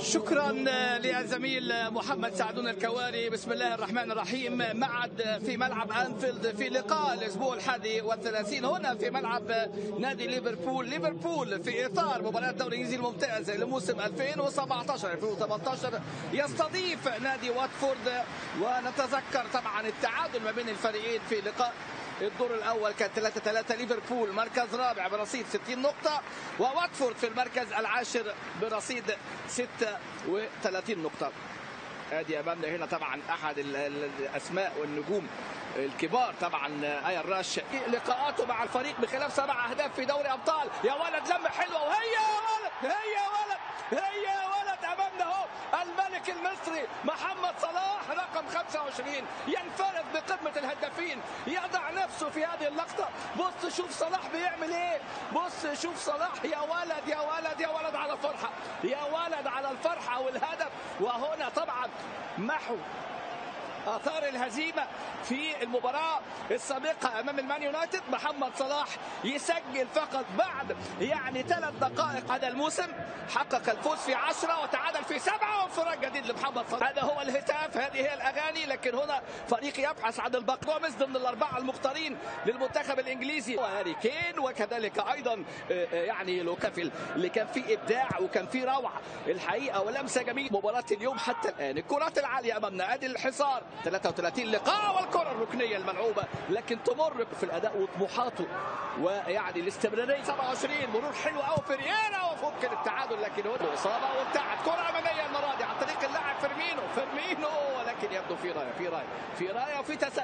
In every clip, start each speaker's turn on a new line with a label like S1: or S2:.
S1: شكرا للزميل محمد سعدون الكواري. بسم الله الرحمن الرحيم. معد في ملعب أنفيلد في لقاء الأسبوع 31 هنا في ملعب نادي ليفربول في إطار مباراة الدوري الإنجليزي الممتاز لموسم 2017-2018 يستضيف نادي واتفورد. ونتذكر طبعا التعادل ما بين الفريقين في لقاء الدور الاول كان 3-3. ليفربول مركز رابع برصيد 60 نقطه، وواتفورد في المركز العاشر برصيد 36 نقطه. ادي امامنا هنا طبعا احد الاسماء والنجوم الكبار طبعا ايان راش، لقاءاته مع الفريق بخلاف 7 اهداف في دوري ابطال. يا ولد لمه حلوه، وهي يا ولد هي يا ولد امامنا اهو الملك المصري محمد صلاح رقم 25 ينفرد بقمه الهدافين، يضع نفسه في هذه اللقطه. بص شوف صلاح بيعمل ايه، بص شوف صلاح، يا ولد يا ولد يا ولد على الفرحه، يا ولد على الفرحه والهدف. وهنا طبعا محو آثار الهزيمة في المباراة السابقة أمام المان يونايتد. محمد صلاح يسجل فقط بعد 3 دقائق هذا الموسم، حقق الفوز في 10 وتعادل في 7 وانفراد جديد لمحمد صلاح. هذا هو الهتاف، هذه هي الأغاني. لكن هنا فريق يبحث عن البقدونس ضمن الأربعة المختارين للمنتخب الإنجليزي، وهاري كين وكذلك أيضا لوكافيل اللي كان فيه إبداع وكان فيه روعة الحقيقة ولمسة جميلة. مباراة اليوم حتى الآن الكرات العالية أمامنا، أدي الحصار 33 لقاء والكرة الركنية الملعوبة، لكن تمر في الأداء وطموحاته الاستمرارية. 27 مرور حلو قوي فيريرا وفك التعادل، لكن هنا الإصابة وابتعد. كرة أمامية المرة دي عن طريق اللاعب فيرمينو، ولكن يبدو في راية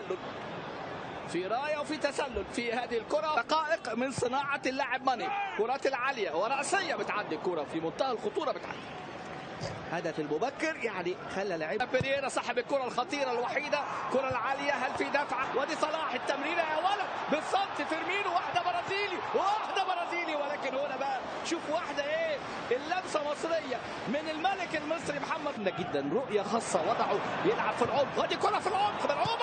S1: وفي تسلل في هذه الكرة. دقائق من صناعة اللاعب ماني، كرات العالية ورأسية بتعدي الكرة في منتهى الخطورة بتعدي. هدف المبكر خلى لعيبه بيريرا صاحب الكره الخطيره الوحيده، كره العاليه، هل في دفعه؟ ودي صلاح التمريره يا ولد بالصمت، فيرمينو واحده برازيلي، ولكن هنا بقى شوف واحده اللمسه مصريه من الملك المصري محمد جدا، رؤيه خاصه وضعه يلعب في العمق، ودي كره في العمق ملعوبه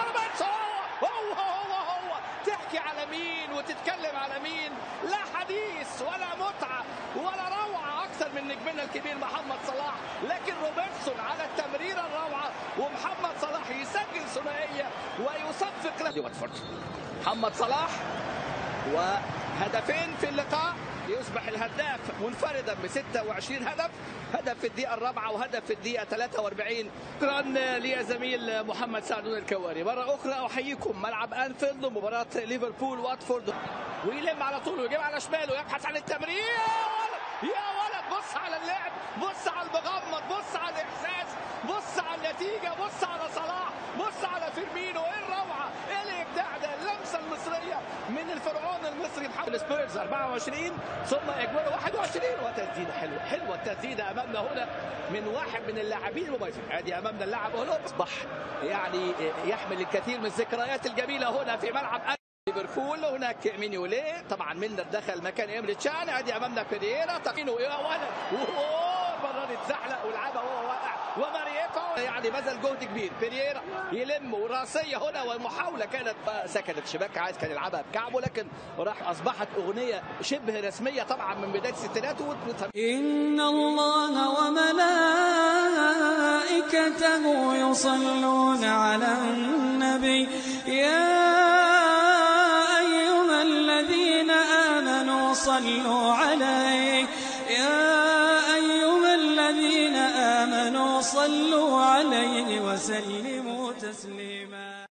S1: هو تحكي على مين وتتكلم على مين؟ لا حديث ولا متعه ولا روعه اكثر من نجمنا الكبير محمد صلاح. لكن روبرتسون على التمريره الروعه، ومحمد صلاح يسجل ثنائيه ويصفق له واتفورد. محمد صلاح وهدفين في اللقاء، يصبح الهداف منفردا ب 26 هدف، هدف في الدقيقة 4 وهدف في الدقيقة 43. شكرا لي زميل محمد سعدون الكواري. مرة أخرى أحييكم. ملعب أنفيلد، مباراة ليفربول واتفورد، ويلم على طول ويجيب على شماله، يبحث عن التمرير. يا ولد بص على اللعب، بص على المغمض، بص على الإحساس، بص على النتيجة، بص على صلاح، بص على فيرمينو. إيه الروعة، إيه الإبداع ده، اللمسة المصرية من الفرعون المصري محمد. سبيرز 24 ثم إجوال 21، وتسديدة حلوة التسديدة أمامنا هنا من واحد من اللاعبين المميزين. ادي أمامنا اللاعب هنا أصبح يحمل الكثير من الذكريات الجميلة هنا في ملعب ليفربول. هناك مينيولي طبعا ميلنر دخل مكان إمري تشان. ادي أمامنا بيريرا تقينه يا ولد، مرة اتزحلق ولعبها وهو واقع، ومارييتا بذل جهد كبير. بيريرا يلم وراسيه هنا، ومحاوله كانت سكنت شباك، عايز كان يلعبها بكعبه، لكن اصبحت اغنيه شبه رسميه طبعا من بدايه الستينات.
S2: ان الله وملائكته يصلون على النبي يا ايها الذين امنوا صلوا عليه صلوا عليه وسلموا تسليما.